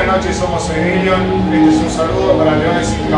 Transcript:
noches, somos Soy Billion. Este es un saludo para Leones y